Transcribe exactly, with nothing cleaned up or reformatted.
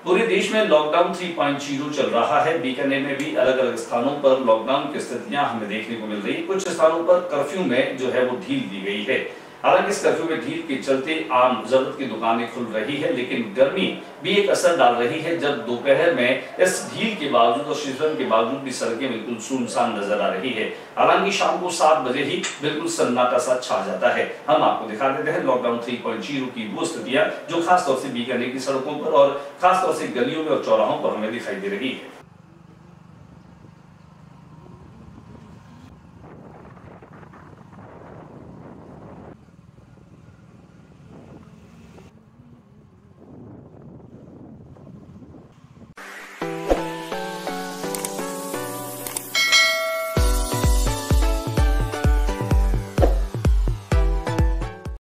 पूरे देश में लॉकडाउन तीन पॉइंट ज़ीरो चल रहा है। बीकानेर में भी अलग अलग स्थानों पर लॉकडाउन की स्थितियां हमें देखने को मिल रही है। कुछ स्थानों पर कर्फ्यू में जो है वो ढील दी गई है। हालांकि इस कर्फ्यू में ढील के चलते आम जरूरत की दुकानें खुल रही है, लेकिन गर्मी भी एक असर डाल रही है। जब दोपहर में इस ढील के बावजूद और शीतलहर के बावजूद भी सड़कें बिल्कुल सुनसान नजर आ रही है। हालांकि शाम को सात बजे ही बिल्कुल सन्नाटा सा छा जाता है। हम आपको दिखा देते हैं लॉकडाउन तीन पॉइंट ज़ीरो की वो स्थितियां जो खासतौर से बीकानेर की सड़कों पर और खासतौर से गलियों में और चौराहों पर हमें दिखाई दे रही है।